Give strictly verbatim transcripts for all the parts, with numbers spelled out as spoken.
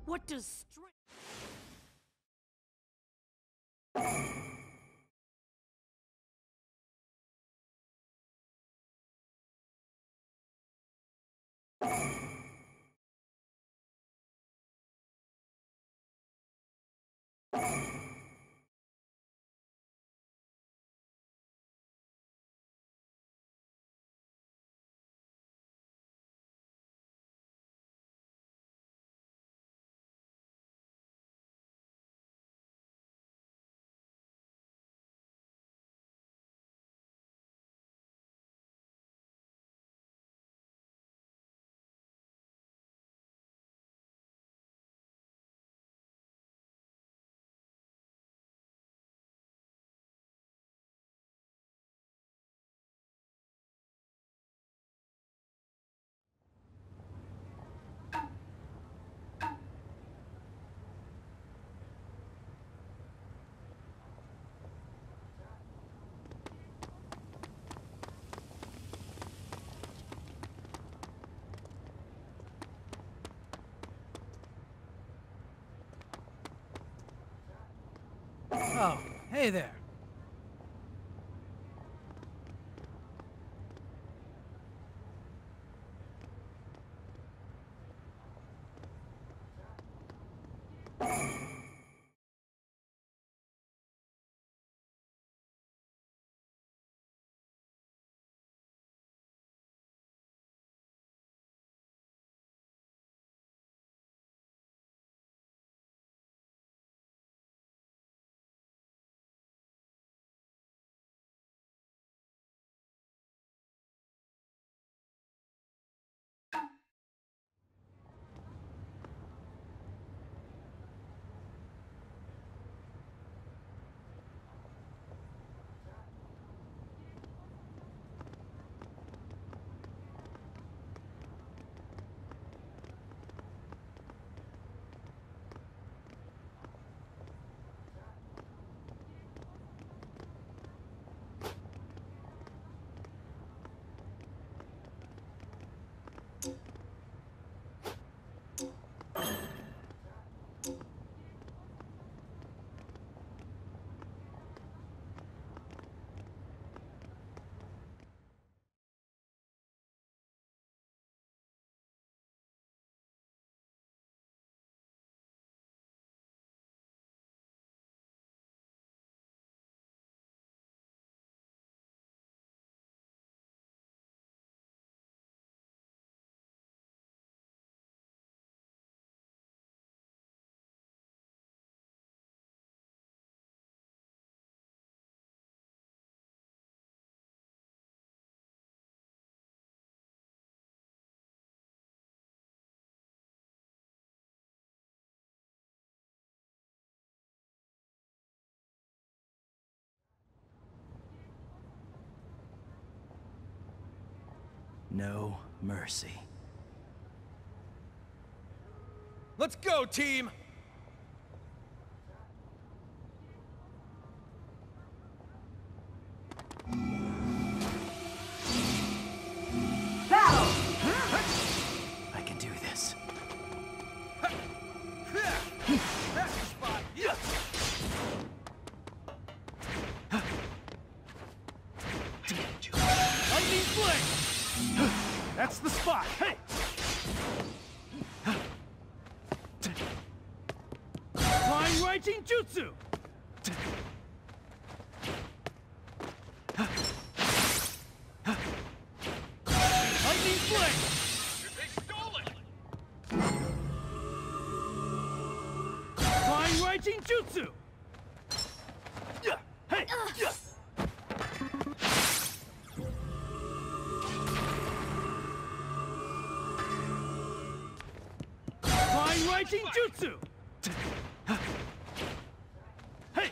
What does strength... Oh, hey there. No mercy. Let's go, team! I can do this. Lightning Blade! That's the spot! Hey! Flying Writing Jutsu! Lightning Blade! Flying Writing Jutsu! Hey! Flying Writing Jutsu! Hey!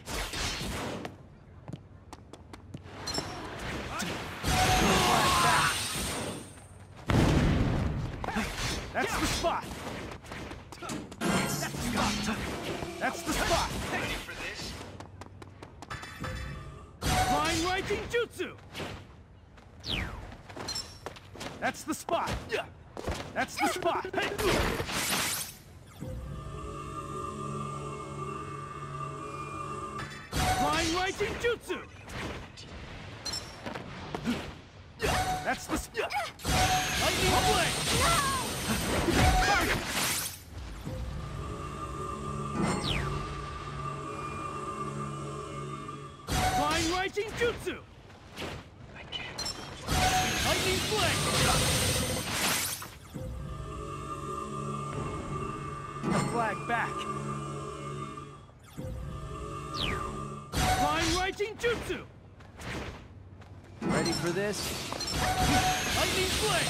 That's the spot! That's the spot! Ready for this? Flying Writing Jutsu! That's the spot! That's the spot! Hey! Writing Jutsu! That's the sp- Lightning Blade! Flying Writing Jutsu! Lightning Blade! The flag back! Flying Writing Jutsu! Ready for this? Lightning Blade!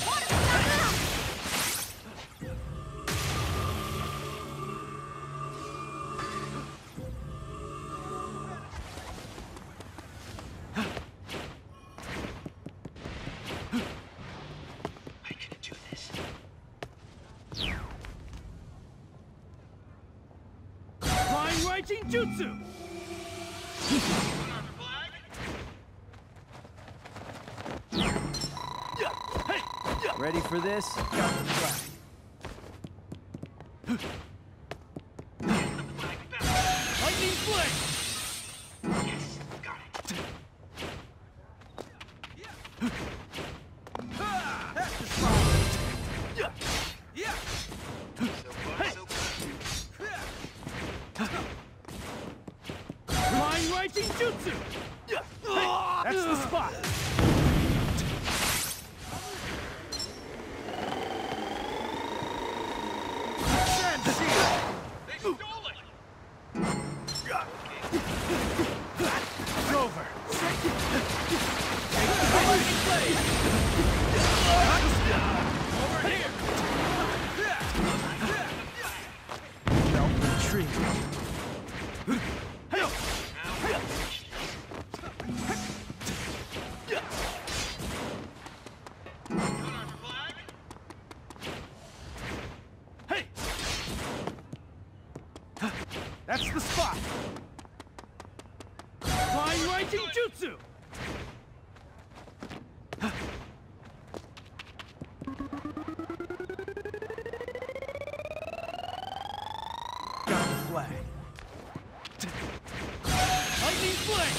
I can do this. Flying Writing Jutsu! Ready for this? Got the flag. Lightning Blade! Yes, got it. That's the spot! Yeah! Flying Writing Jutsu! That's the spot! Over. Over here. Belt retreat. Hey. That's the spot. Flying Writing Jutsu! Got the flag. Lightning Blade!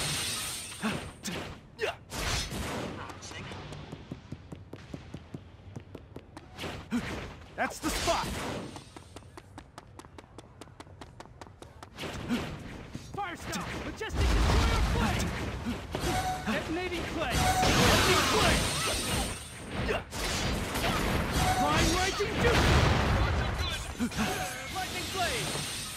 That's the spot! Fire style! Majestic Destroyer Blade! Detonating Clay! Lightning Blade! Flying Writing Jutsu! Lightning Blade!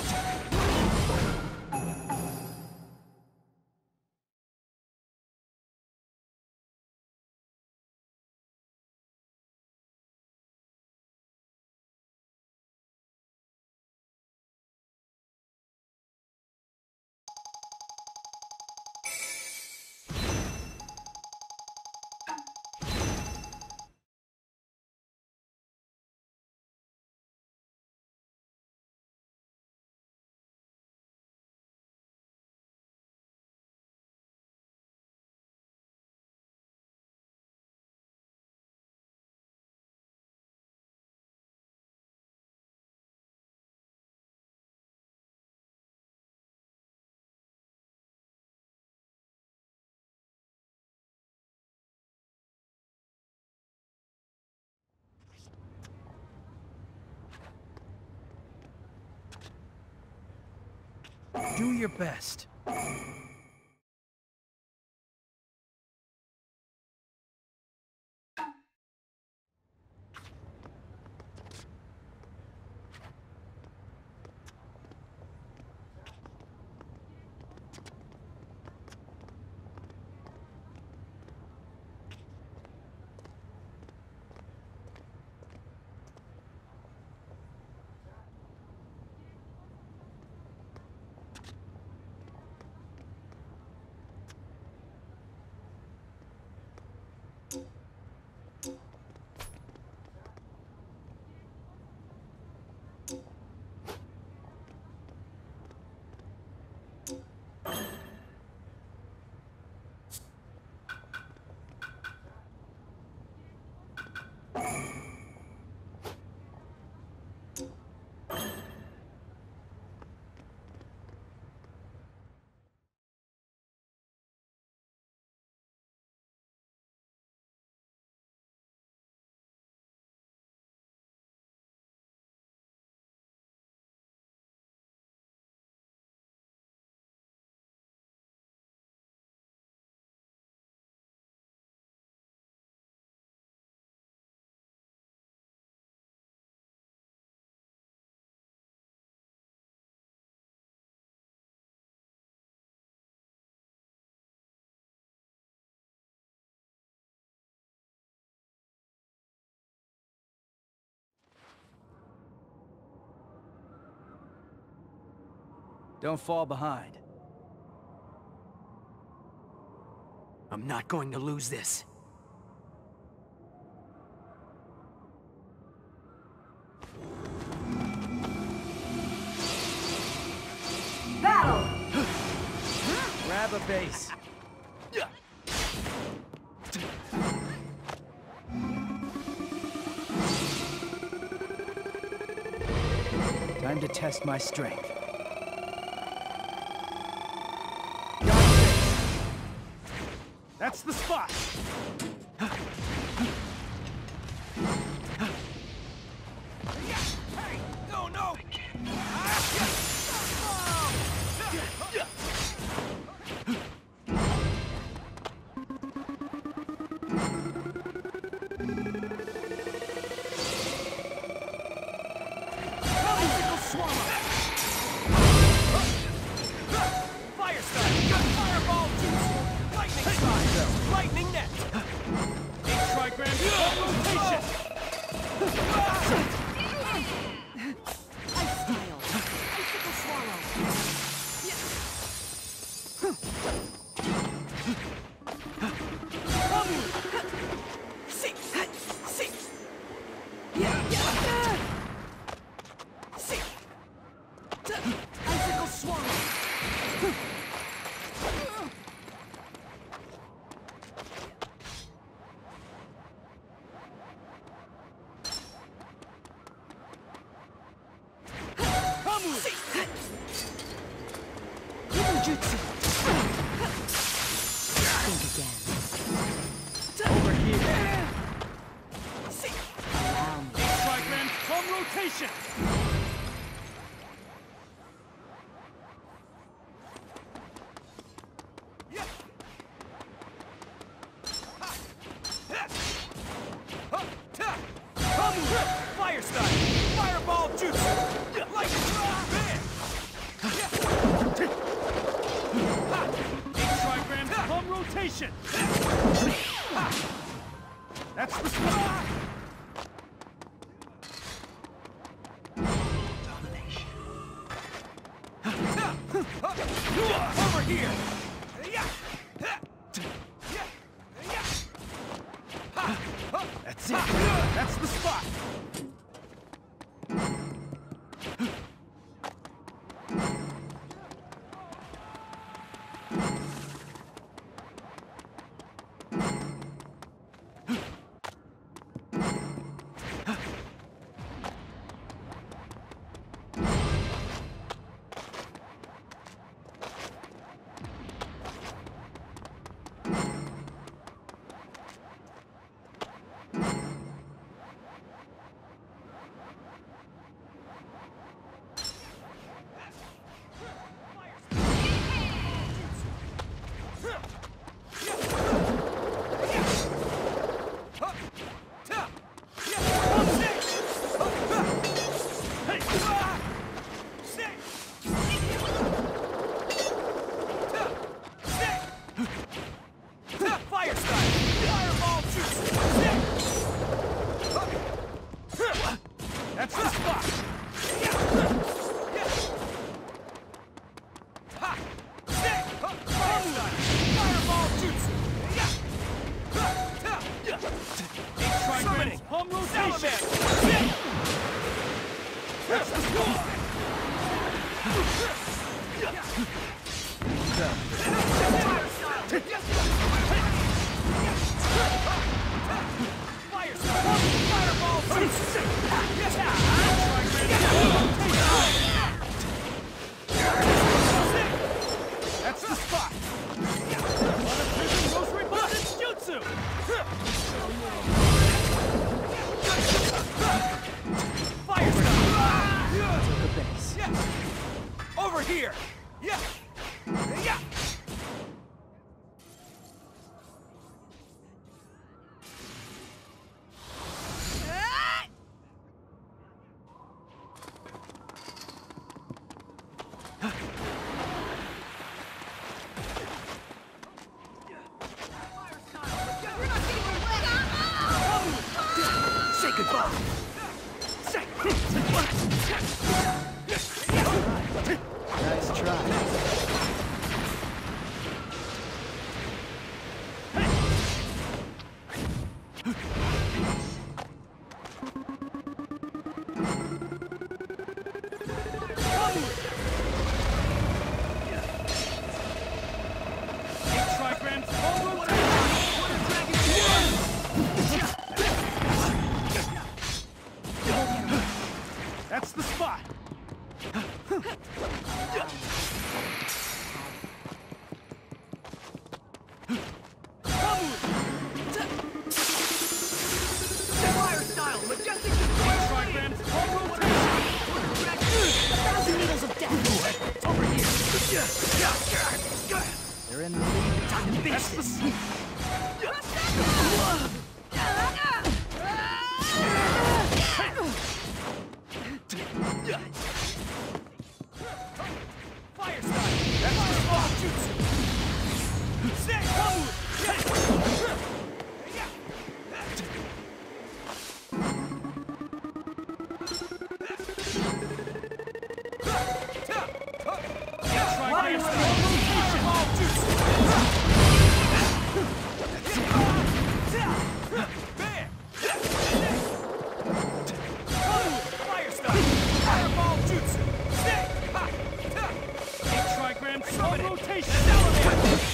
Do your best. Don't fall behind. I'm not going to lose this. Battle! Grab a base. Time to test my strength. That's the spot! Hey! No, no! Fire style! Fireball juice! Lightning style! Lightning net! Eight trigrams of rotation! Ice style! Icicle swallow! See! See! Yeah, yeah! See! Icicle swallow! Hidden jutsu! Think again. Over here! See! Allow me. Eight trigrams from rotation! Fire style! Fireball jutsu! Lightning bam! Eight trigrams from rotation! That's the spot! Over here! That's it! That's the spot! Fire style! Fireball jutsu! That's the spot! Fire style! Fireball jutsu! Eight trigrams from rotation! That's the spot! Fire style! Fireball jutsu! That's the spot! One of Prism's most rebellious jutsu! Fire style! Take a base. Yeah. Over here! Yeah! Yeah! Say goodbye. Say. Nice try. That's the spot! Fire style, majestic destroyer lane! Full rotation! A thousand needles of death! Over here! They're in the lead. Time to finish this! Fire style! That's the spot! Jutsu! Stay! Come! Fire style! Fireball jutsu! Stay! Ha! Eight trigrams, slow rotation!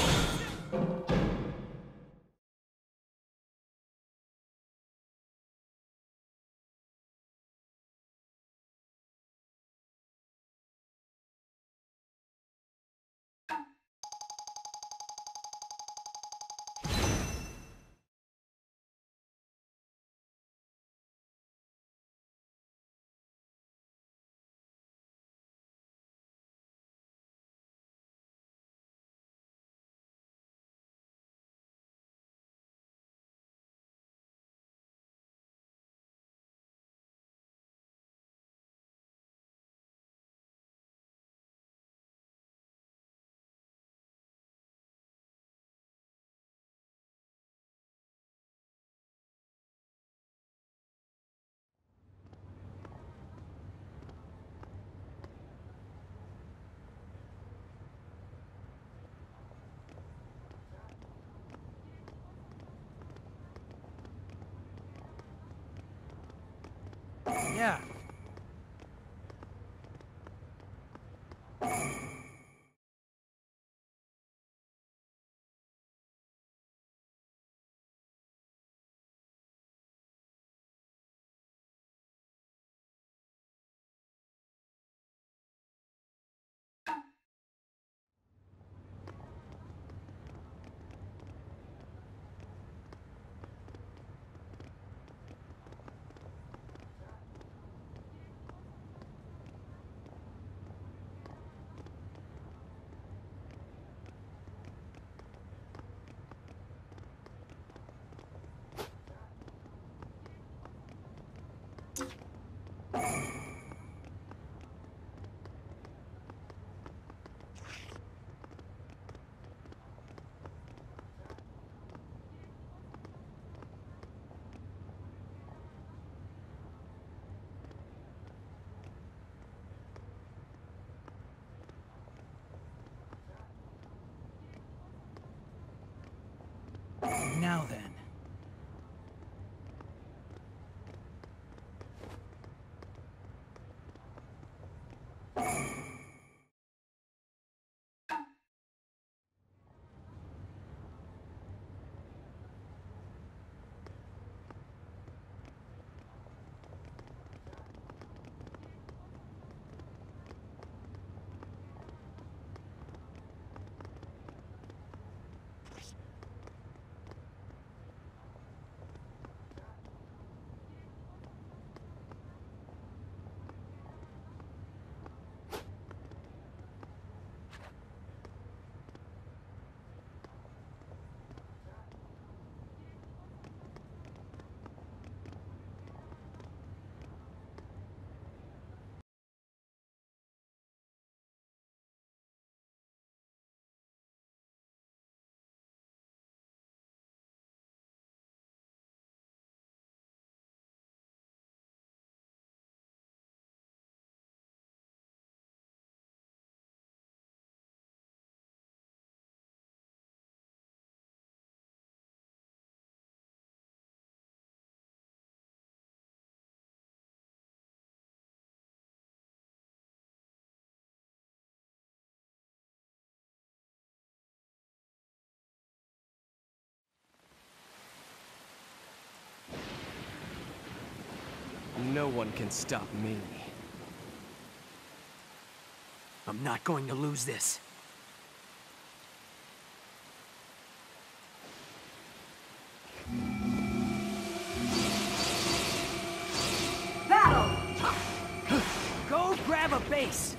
Yeah. Now then. No one can stop me. I'm not going to lose this. Battle! Go grab a base!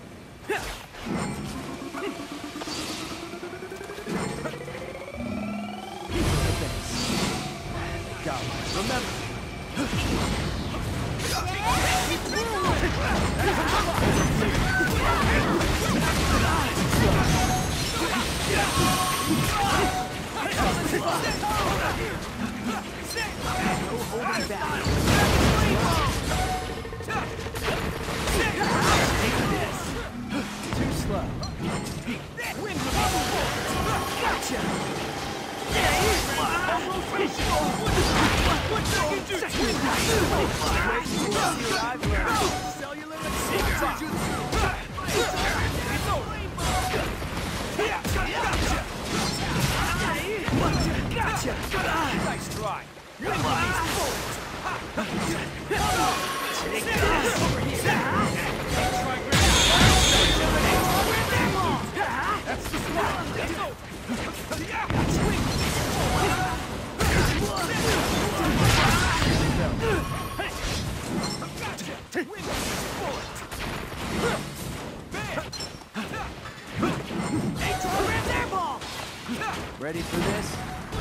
Go. Remember. Too slow. Nice try. That's the spot. Ready for this?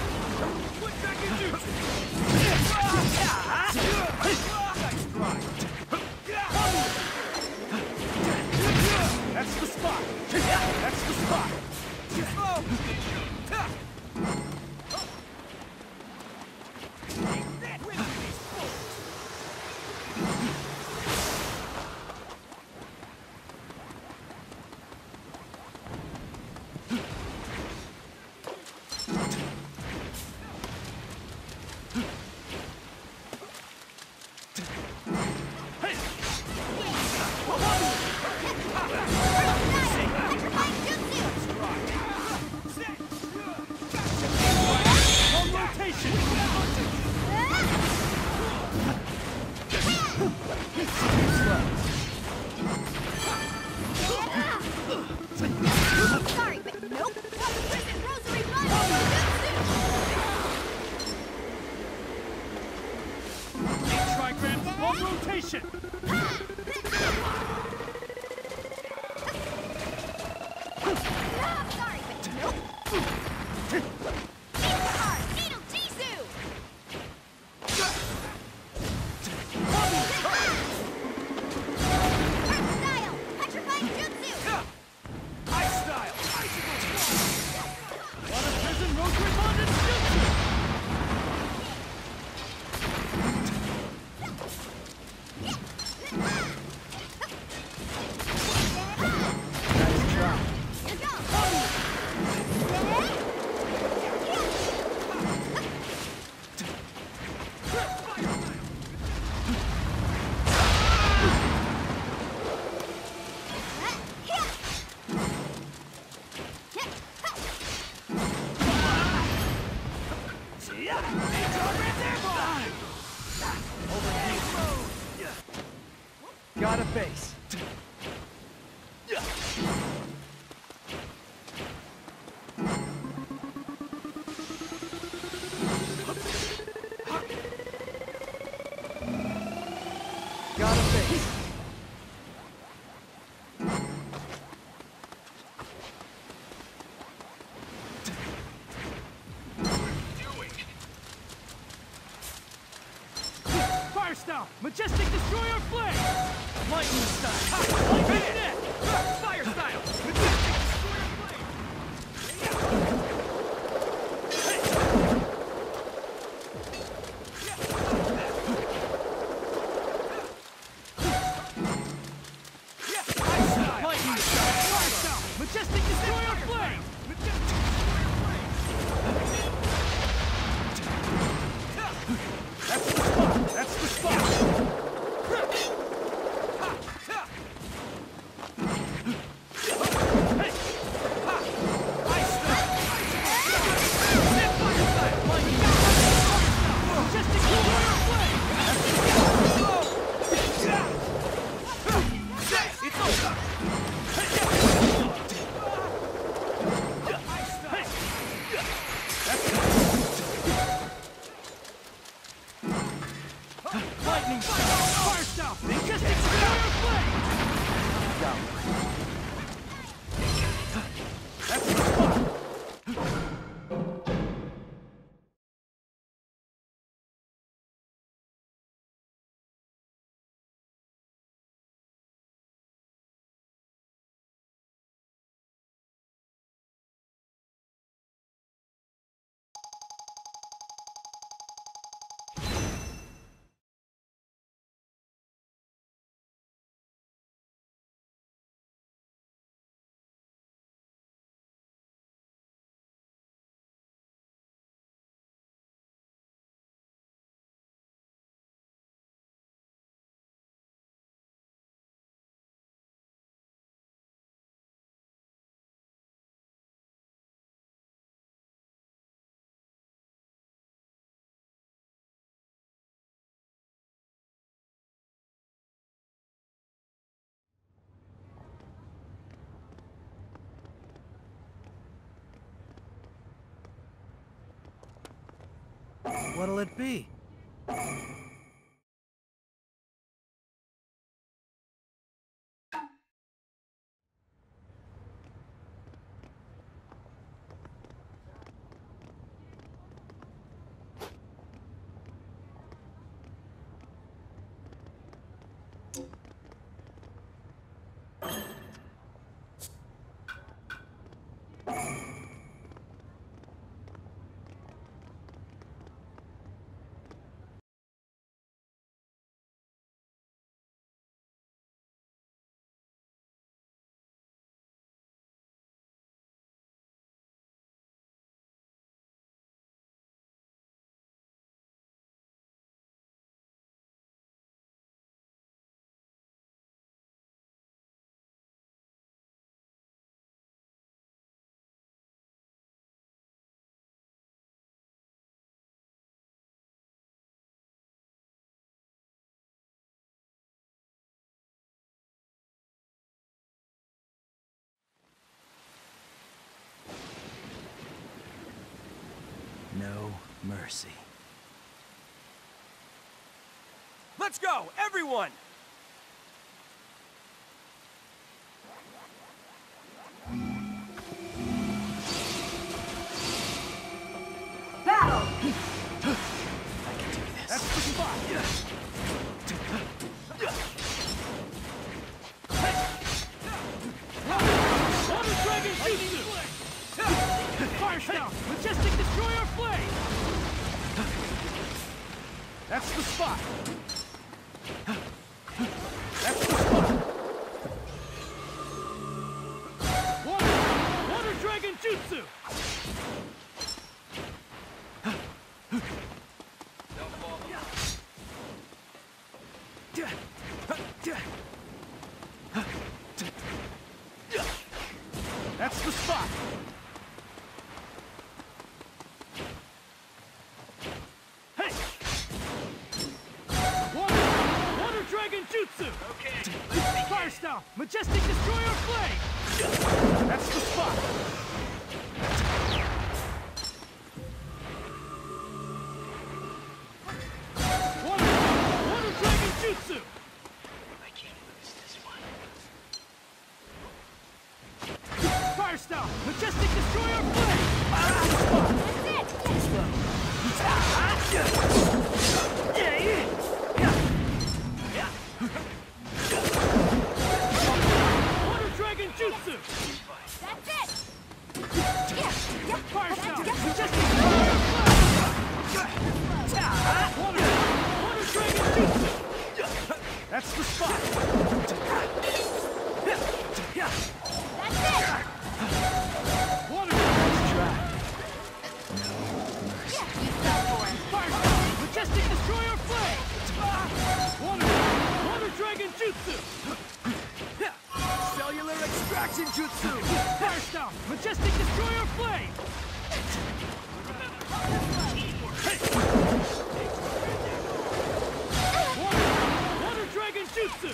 That's the spot. That's the spot. Sorry, but nope. Prison Rosary Blood Trigram on rotation. Sorry, but nope. Hard, Needle Jisoo! Earth Style, Petrifying Jutsu! Ice style. Water prison rosary bonded jutsu. Here goes! Got a base. Got a base. Fire style. Majestic destroyer flame. Lightning style. Lightning net. Fire style. Majestic destroyer flame. Ice style. Lightning style. Fire style. Majestic destroyer flame. Majestic destroyer flame. That's the spot. That's the spot. Lightning style! Fire style! Majestic Destroyer Flame! Go. That's the spot! What'll it be? No mercy. Let's go, everyone! Battle! I can do this. That's the spot! Water Dragon Jutsu! Fire Style! Majestic Destroyer Flame! That's the spot! That's the spot! Water! Water Dragon Jutsu! That's the spot! Hey! Water! Water Dragon Jutsu! Okay. Fire Style! Majestic Destroyer Flame! That's the spot! Water! Water Dragon Jutsu! I can't lose this one. Fire Style! Majestic Destroyer Flame! That's the spot! That's it! Water Dragon Jutsu! That's it! Yeah, yeah, Fire that's Style! it. Majestic Destroyer Flame! Water! Water Dragon Jutsu! That's the spot! That's it! Water! Yeah, you fell for it. Fire Style! Majestic Destroyer Flame! Water! Water Dragon Jutsu! Cellular extraction jutsu! Fire Style! Majestic Destroyer Flame! Water! Water Dragon Jutsu!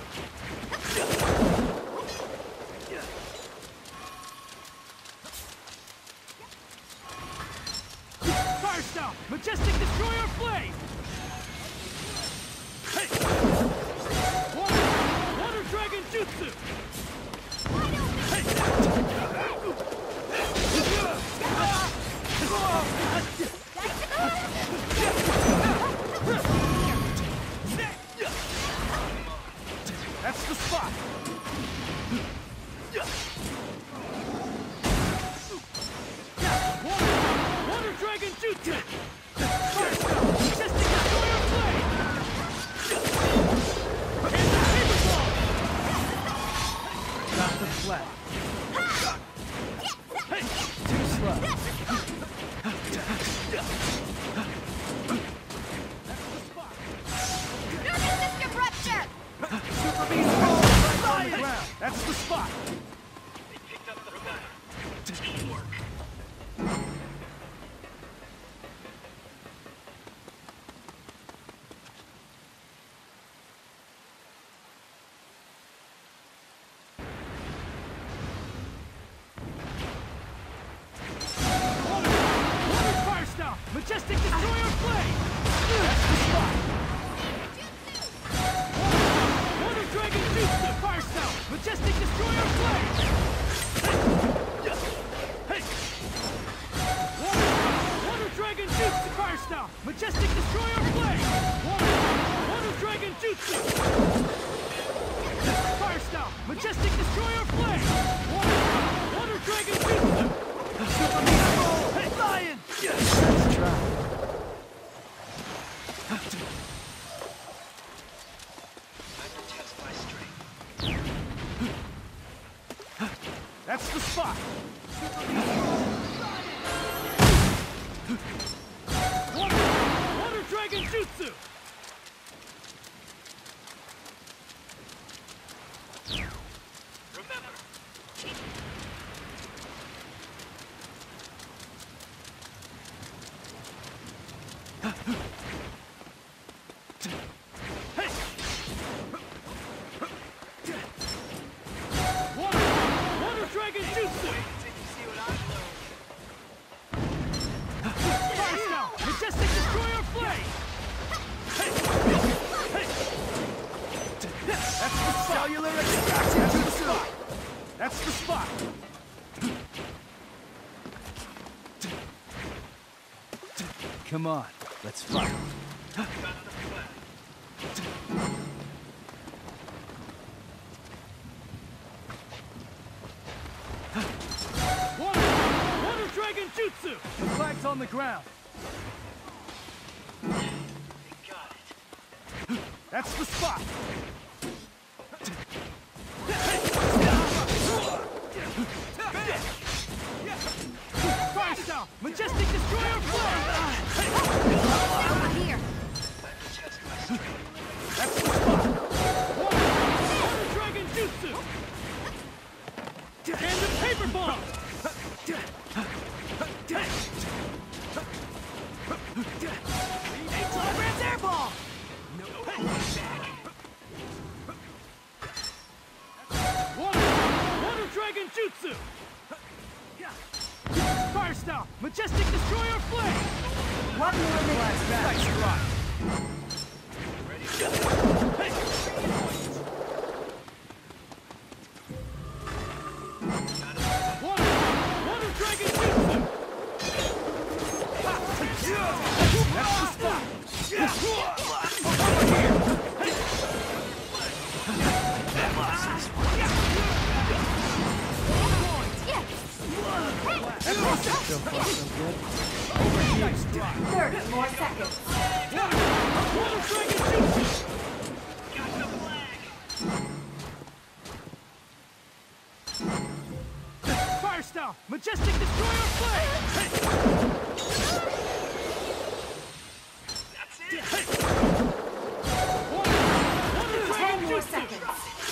Fire Style! Majestic Destroyer Flame! Hey! That's the spot! Water, Water Dragon Jutsu! Remember, Water, Water Dragon Jutsu! did you see what I've learned? Fire Style! Majestic Destroyer Flame! Hey! Hey! That's the cellular extraction jutsu! That's the spot! Come on, let's fight. Water, Water Dragon Jutsu! The flag's on the ground. They got it. That's the spot! Fire Style! Majestic Destroyer Flame! Over here. Let me test my strength. That's the spot! Water, Water Dragon Jutsu! And the Paper Bomb! Hologram's air ball! Water, Water Dragon Jutsu! Fire Style! Majestic Destroyer Flame! One more minute. Nice rock! Water, Water Dragon Jutsu! That's the spot! So far, so good. thirty more seconds. Water Dragon Jutsu! Got the flag! Fire Style! Majestic Destroyer Flame! That's it! Water, Water Ten Dragon more Jutsu! seconds.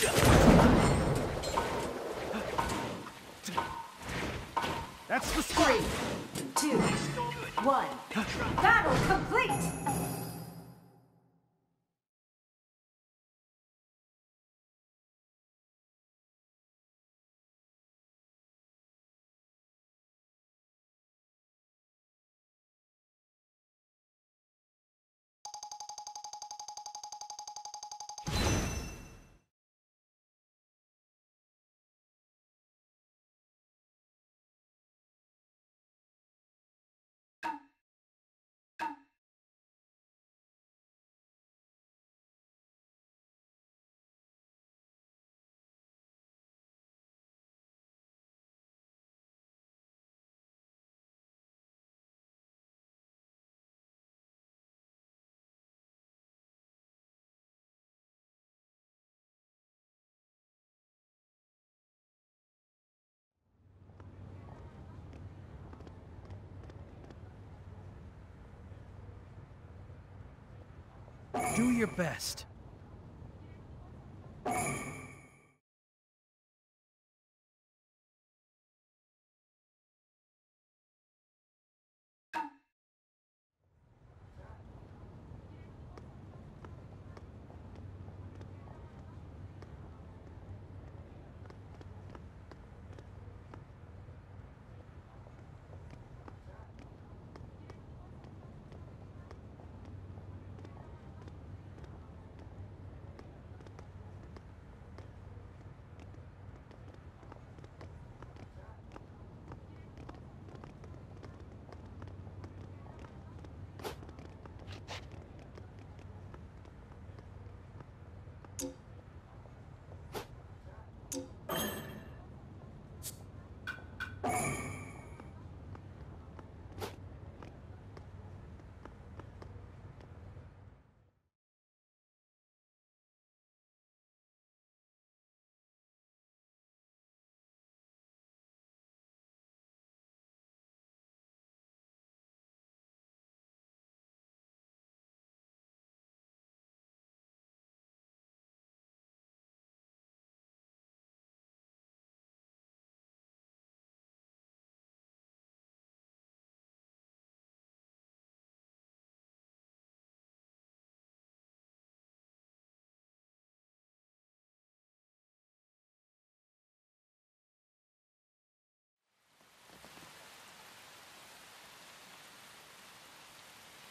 That's the spot! Three, two, one. Battle complete. Do your best.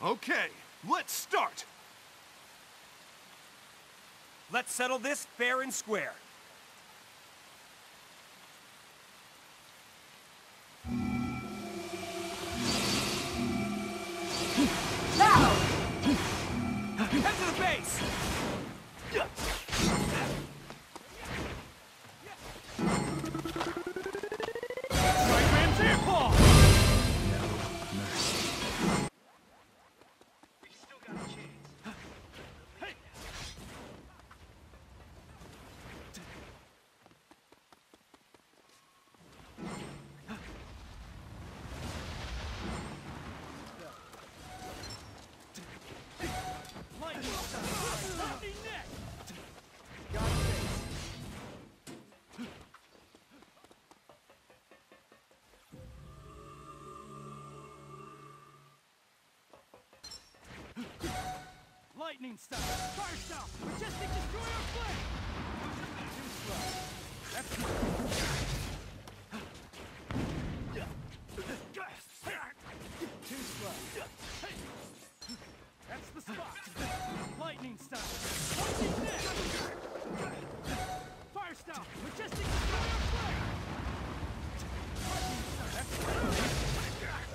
Okay, let's start! Let's settle this fair and square. Battle! Head to the base! Trigrams airfall! We've still got a chance. Lightning style! Lightning net! Lightning style! Fire style! Majestic destroyer flame! Too slow. That's too slow. That's the spot. Lightning style. Lightning net. Fire style. Majestic destroyer flame. Lightning style. That's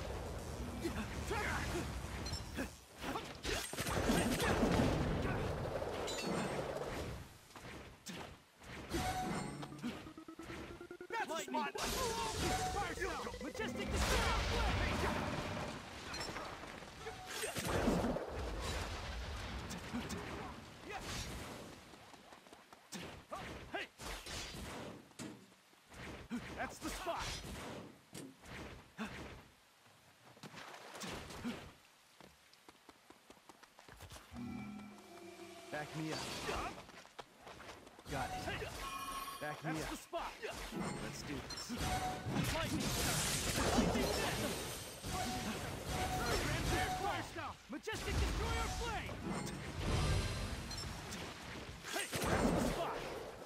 That's lightning. Fire style. Majestic destroyer flame. Hey! That's the spot! Back me up. Got it. Back me That's up. the spot! Let's do this. Lightning style! Lightning net! Trigrams air fire style! Majestic destroyer flame! Hey! That's the spot!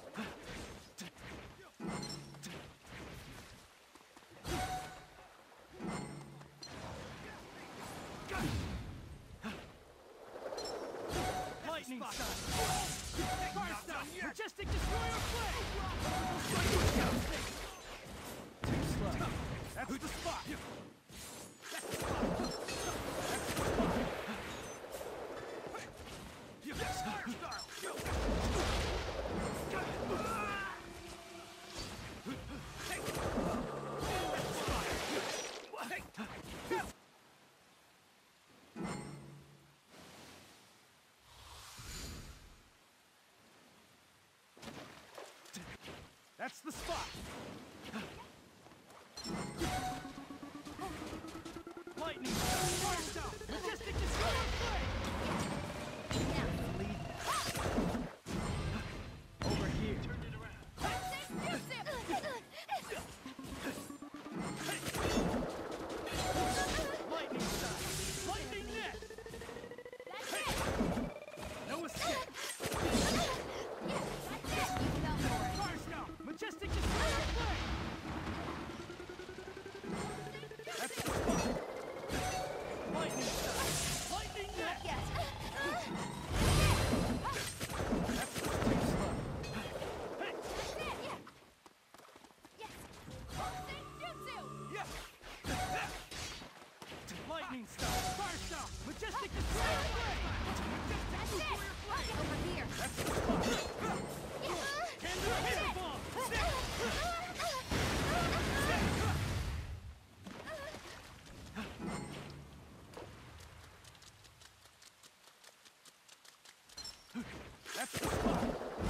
Lightning style! Fire style! Majestic destroyer flame! Too slow. That's the spot! That's the spot! Yes, fire style! That's the spot! Lightning style! Fire style! Majestic destroyer flame! Over here. Turn it around. Lightning style! Lightning net! No escape! Fire style! Majestic destroyer flame! That's the spot! Lightning style! Lightning net! That's the too slow. Hey! Yeah! Lightning style! Fire style! Majestic destroyer flame! Majestic destroyer flame! That's the spot! Can do a hit bomb! That's the spot!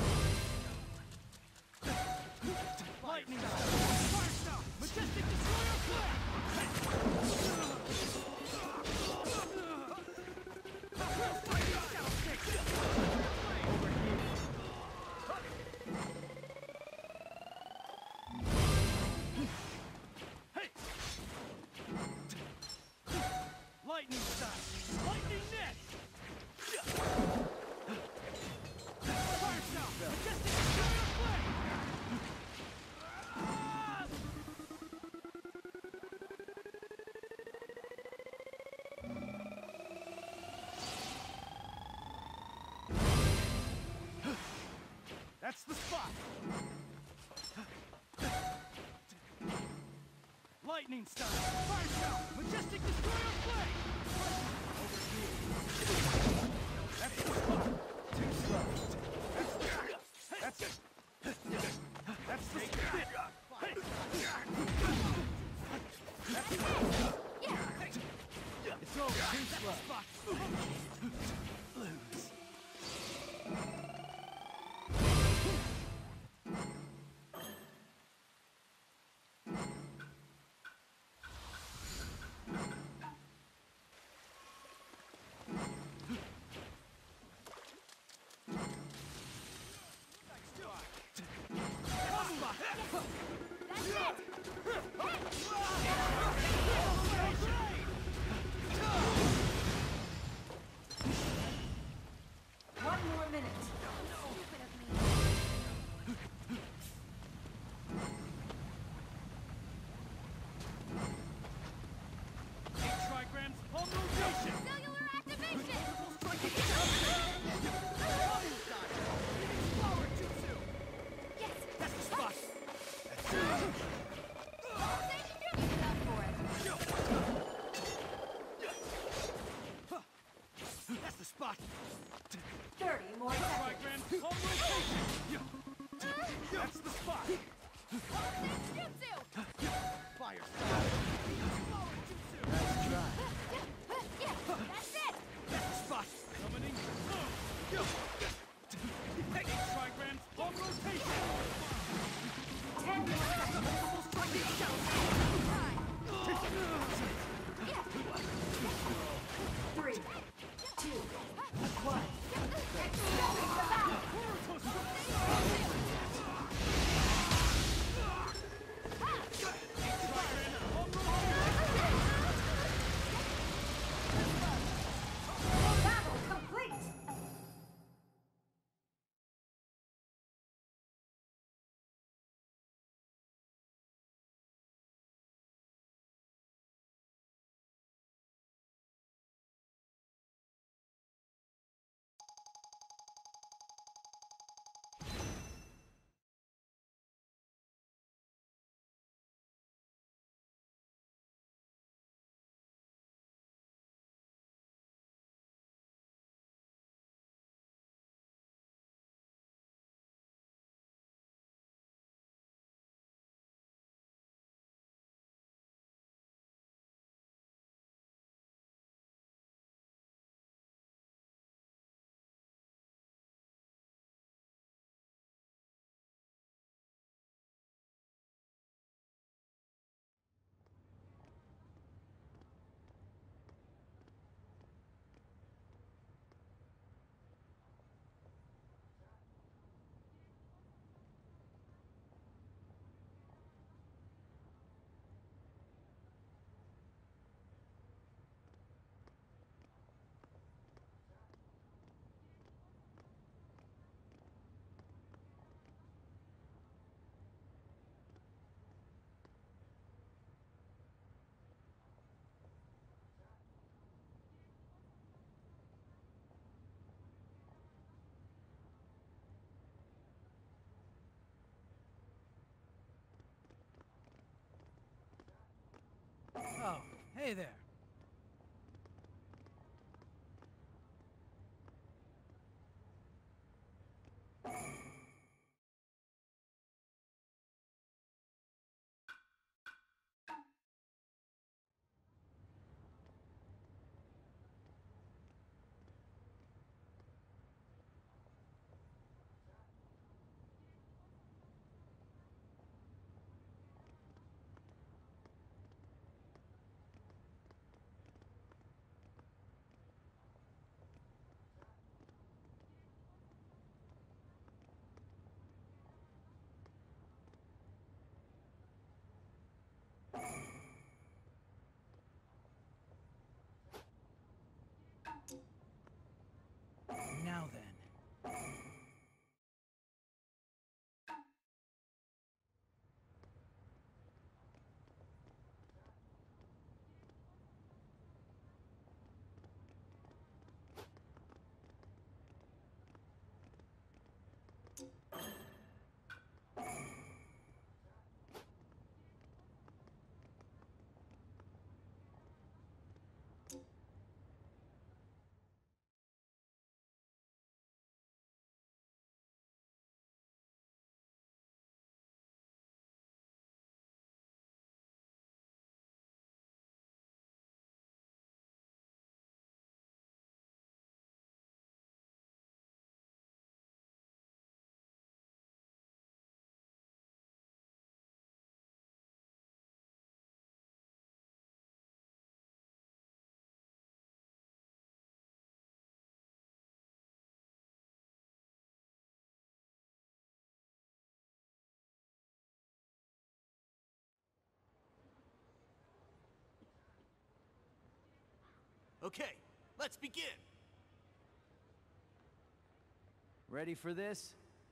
Lightning style! Fire style! Majestic destroyer flame! Over here! Hey! Lightning style! Lightning net! That's the spot! Lightning style! Fire style! Majestic destroyer flame! Over here! That's the spot! Too slow! That's it! That's the spot! That's it! It's over! Too slow! Lose! One more minute. Eight trigrams, home rotation! Cellular activation! Yes! That's the spot! Use up for it. That's the spot! Thirty more seconds. Trigrams, home rotation! That's the spot! Jutsu! Fire style! Nice try! Yeah, that's it! That's the spot! Summoning! Eight trigrams, home rotation! Ten more seconds. Three, two, one. Accelerating the battle. Battle complete. Oh, hey there. Okay, let's begin. Ready for this?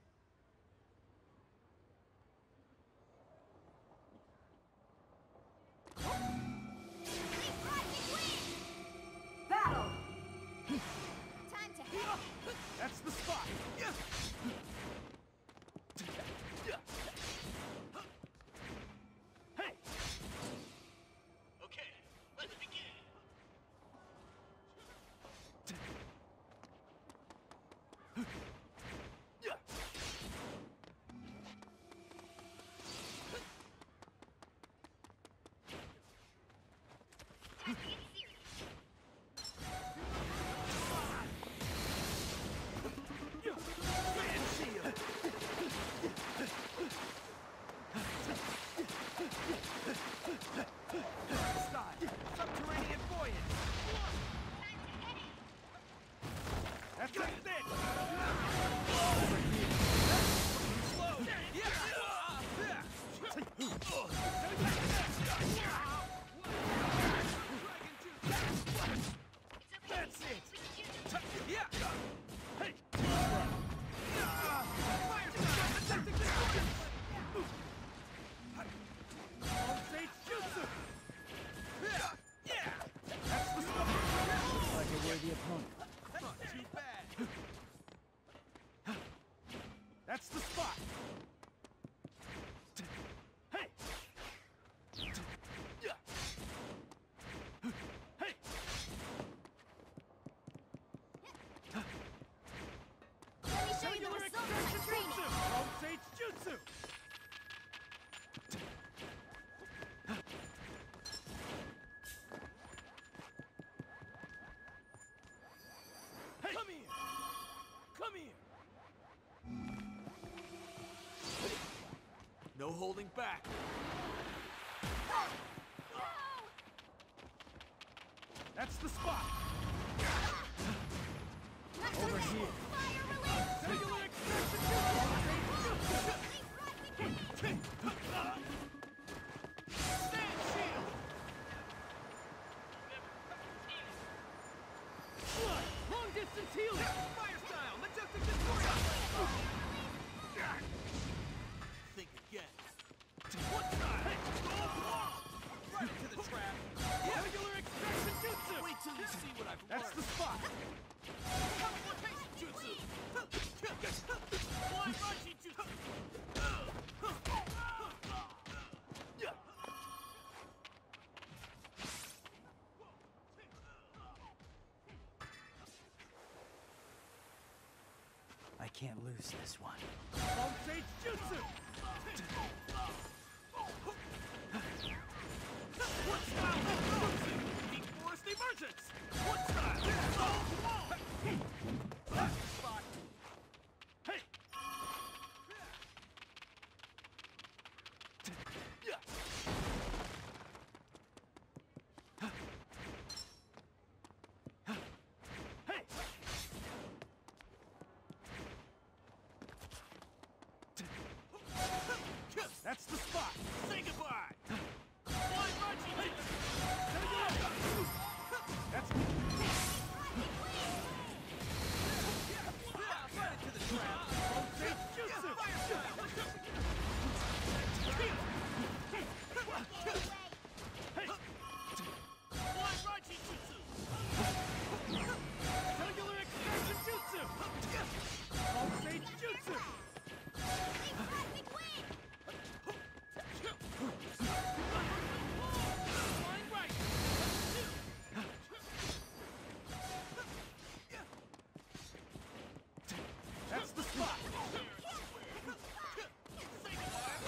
Battle! Time to hit. That's the spot. Hey! Okay, let's begin. Style. Subterranean voyage. That's like this! Slow. Yeah. That's it! Yeah. Hey! Fire style. Majestic destroyer. Sage Jutsu! Yeah. Yeah. That's the spot! Looks like a worthy opponent. Not too bad. That's the spot! Hey! Hey! Let me show you the Cellular results of my extraction training. jutsu! Home Sage Jutsu! Hey! Come here! Come here! No holding back. That's the spot! Not so Over bad. here. Fire release. Cellular extraction jutsu! Stand shield! Long distance healing! Fire style. Majestic destroyer. Think again. What time? Hey! Right into the trap. Cellular extraction jutsu! Wait till you see what I've That's learned. the spot! Teleportation jutsu! Flying Machi jutsu! I can't lose this one. Long Sage Jutsu! What style? Deep forest emergence! What style? Oh, whoa! Spot. Hey! Hey! That's the spot! Say goodbye! Flying Machi jutsu! That's Right into the trap. Long Sage Jutsu! Fire style. Hey! Flying Machi jutsu! Cellular extraction jutsu! Long Sage Jutsu! Plastic wing. Flying right! That's the spot! Say goodbye!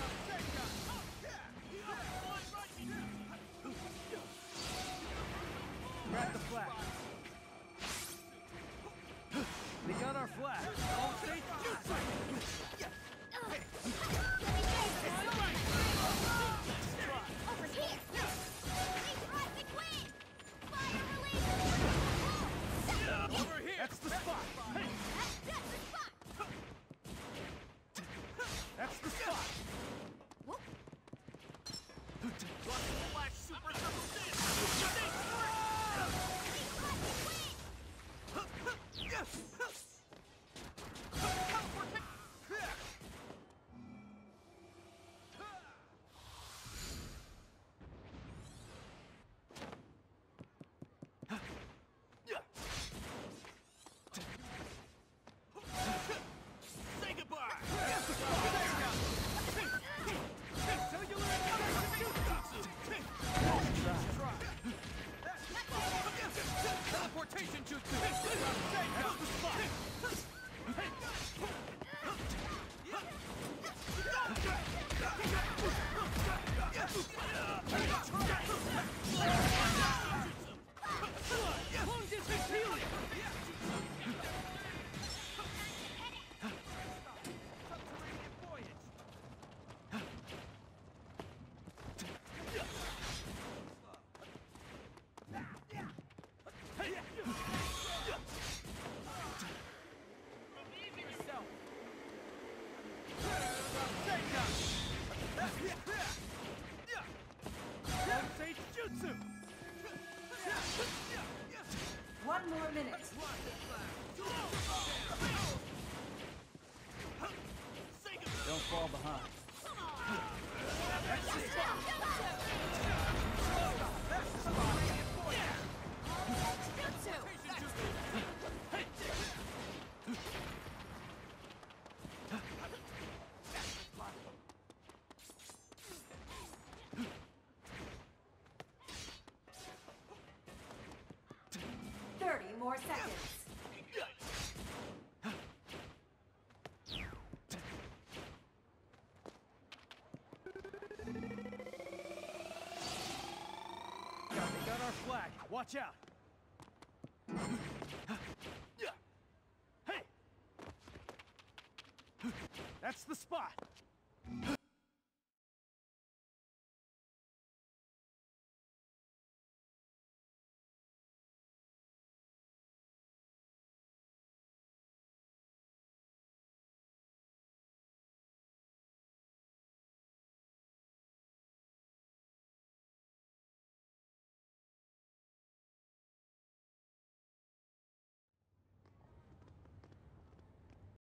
Flying Machi jutsu! Grab the flag. We got our flag. Long Sage Jutsu! Let me show Sensei Jutsu! One more minute. Don't fall behind. Thirty more seconds. Got, they got our flag. Watch out. Hey! That's the spot.